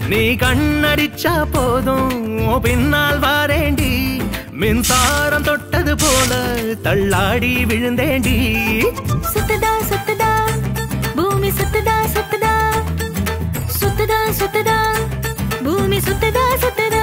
நீ கண்ணடிச்சா போதும் பின்னால் வாரேண்டி மின்சாரம் தொட்டது போல தள்ளாடி விழுந்தேண்டி சுத்துதா சுத்துதா பூமி சுத்துதா சுத்துதா சுத்துதா சுத்துதா பூமி சுத்துதா சுத்துதா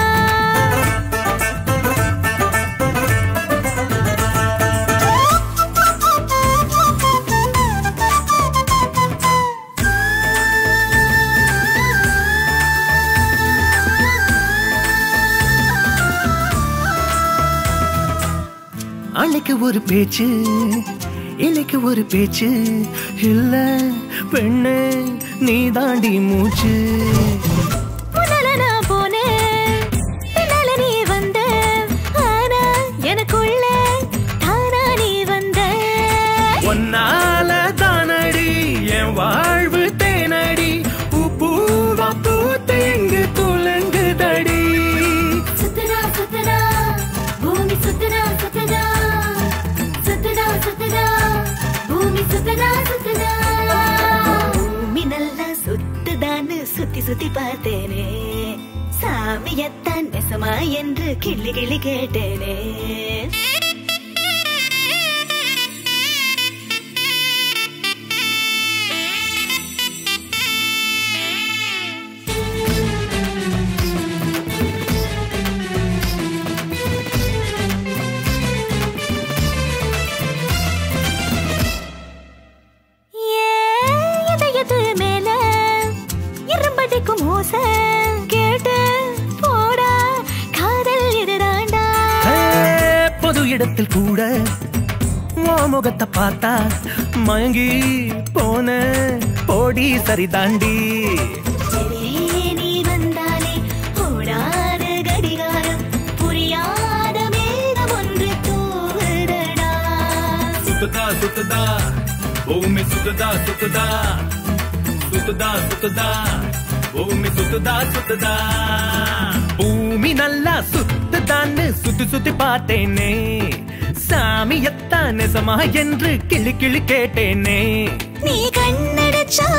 அன்னைக்கு ஒரு பேச்சு இன்னைக்கு ஒரு பேச்சு இல்ல பெண்ணே நீ தாண்டி மூச்சு முன்னால நான் போனேன் பின்னால நீ வந்த ஆனா எனக்குள்ள தானா நீ வந்த ஒன்னால தானடி என் வாழ்வு தேனடி பூவா பூத்து இங்கு துலங்குதடி சுத்துதா சுத்துதா பூமி சுத்துதா சுத்துதா சுத்துதா சுத்துதா பூமி சுத்துதா சுத்துதா பூமி நல்லா சுத்துதான்னு சுத்தி சுத்தி பார்த்தேனே சாமியத்தான் நெசமா என்று கிள்ளி கிள்ளி கேட்டேனே பொது இடத்தில் கூட முகத்தை பார்த்தா மயங்கி போன போடி சரிதாண்டி நீ வந்தாலே ஓடாத கடிகாரம் புரியாத மேகம் ஒன்று தூவுதடா சுத்துதா சுத்துதா பூமி சுத்துதா சுத்துதா சுத்துதா சுத்துதா பூமி சுத்துதா சுத்துதா பூமி நல்லா சுத்துதான்னு சுத்தி சுத்தி பார்த்தேனே சாமியத்தான் நெசமா என்று கிளி கிளி கேட்டேனே நீ கண்ணடிச்சா